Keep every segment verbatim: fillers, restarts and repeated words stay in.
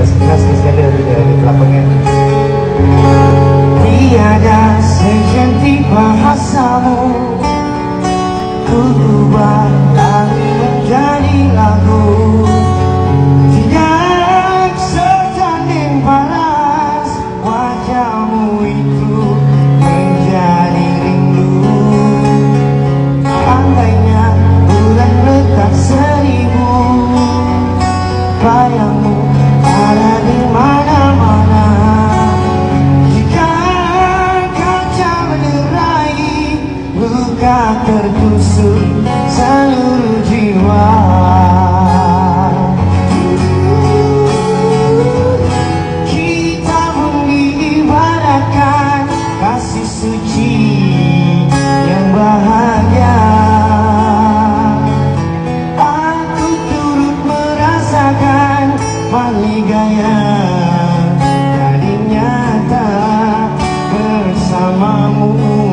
keras-keras sekali di lapangan. Tiada secantik bahasamu, ku ubah lagu menjadi lagu. Tidak setanding panas wajahmu itu menjadi rindu. Andainya bulan letak seribu, bayangmu ada di mana-mana. Jika kaca menerai luka tertusuk seluruh jiwa. Kita pun diibaratkan kasih suci yang bahagia. Aku turut merasakan wali gaya jadi nyata bersamamu.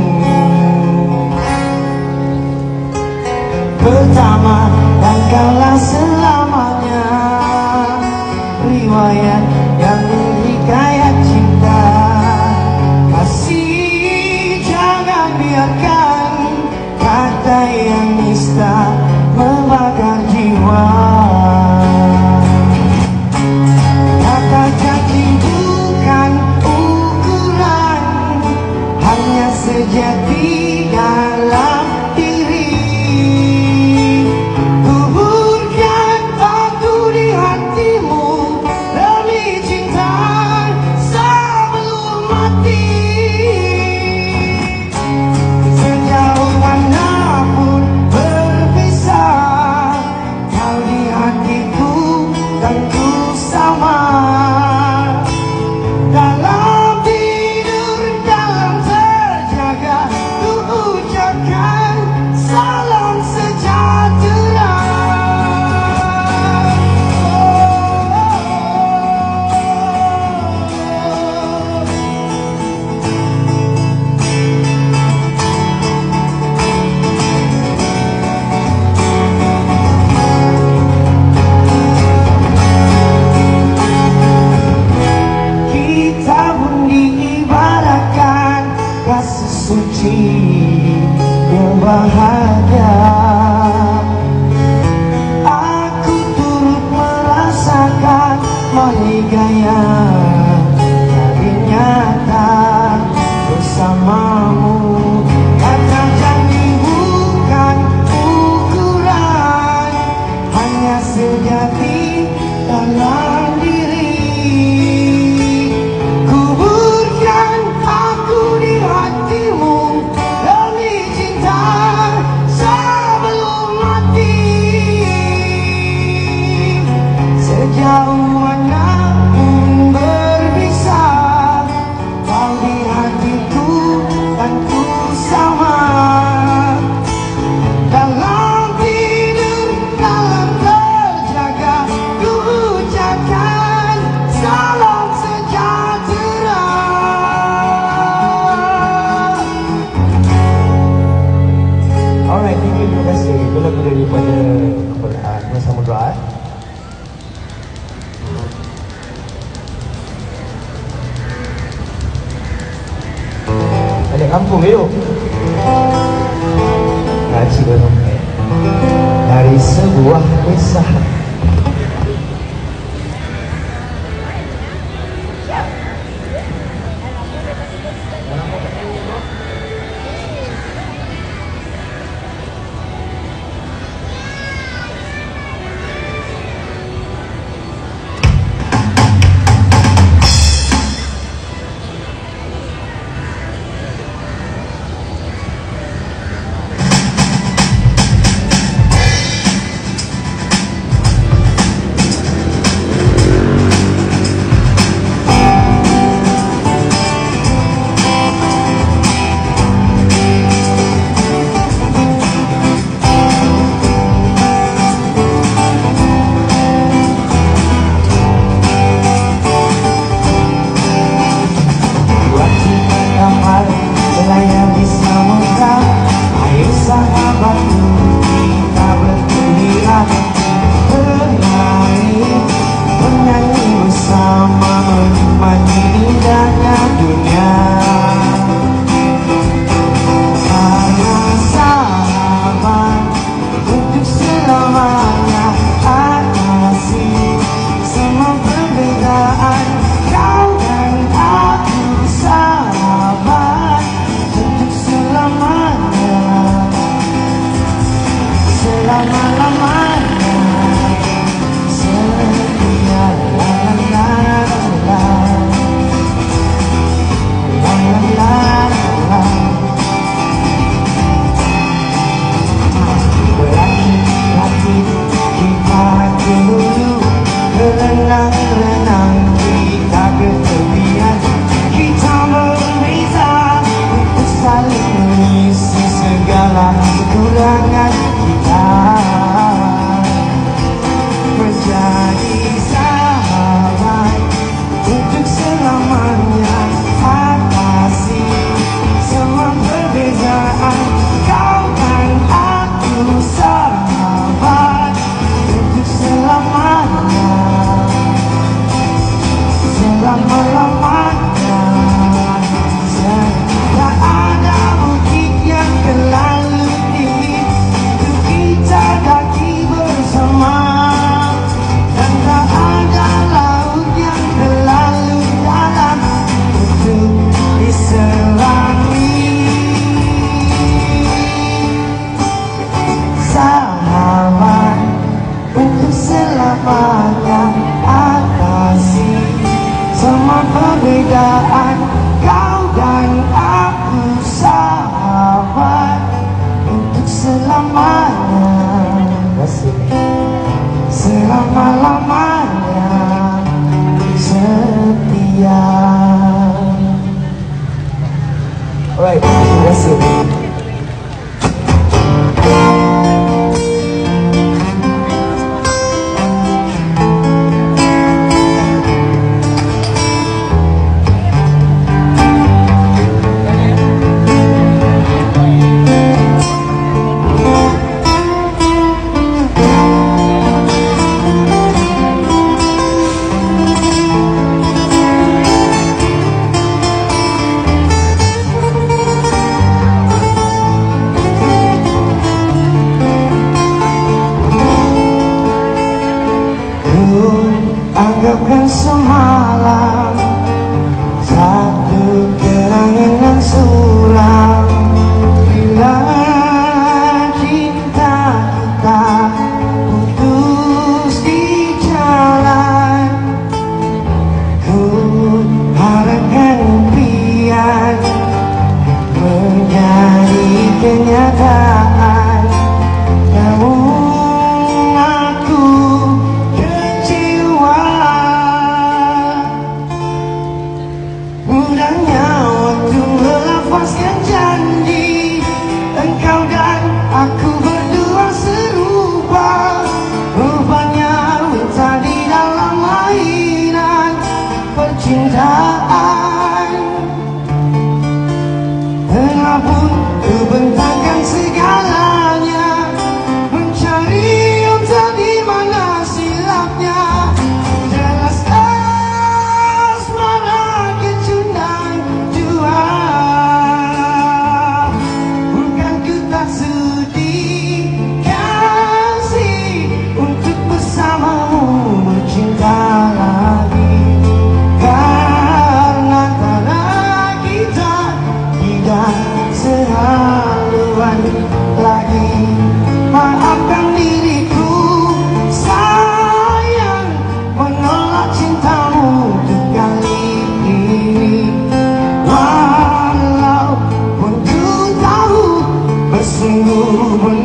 Pertama dan kaulah selamanya, riwayat yang hikayat cinta. Kasih jangan biarkan kata yang nista membakar jiwa. Kata janji bukan ukuran, hanya sejati dalam diri. Kuburkan aku di hatimu demi cinta sebelum mati. Sejauh manapun berpisah, kau di hatiku dan ku sama. Dalam tidur, dalam terjaga, ku ucapkan salam sejahtera. Kita pun diibaratkan kasih suci yang bahagia. Aku turut merasakan wali gaya jadi nyata bersamamu. Kata janji bukan ukuran, hanya sejati dalam diri. Kuburkan aku di hatimu demi cinta sebelum mati. Sejauh manapun berpisah, kau di hatiku dan ku sama. Dalam tidur, dalam terjaga, ku ucapkan salam sejahtera. Alright, thank you, terima kasih. Itu lagu daripada kepada Mas Samudra. Balik kampung yuk. Ngaji bareng dari sebuah kisah. Anggapkan semalam satu kenangan suram. Bila cinta kita putus di jalan, ku harapkan impian menjadi kenyataan. Namun aku kecewa, mudahnya waktu melepaskan janji. Engkau dan aku berdua serupa, rupanya minta di dalam mainan percintaan. Tengah pun ku bentangkan segalanya, mencari entah di mana silapnya. Jelas asmara kecundang jua, bukan ku tak sudi kasih untuk bersamamu bercinta lagi. Karena tanah kita tidak sehaluan lagi. Maafkan diriku sayang, menolak cintamu untuk kali ini. Walaupun ku tahu bersungguh